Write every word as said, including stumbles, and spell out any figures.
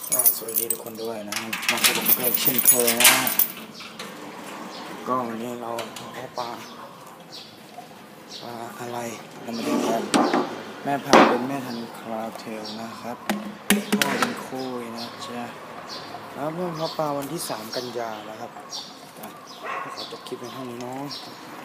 ก็สวัสดีทุกคนด้วยนะครับมาพบกับเพลงเช่นเคยนะฮะก็วันนี้เราเอาปลาปลาอะไรเรามาดูกันแม่พันธุ์เป็นแม่พันธุ์คาราเทลนะครับพ่อเป็นคุยนะจ๊ะแล้วเพิ่งเขาปลาวันที่สามกันยานะครับขอจบคลิปในเท่านี้เนาะ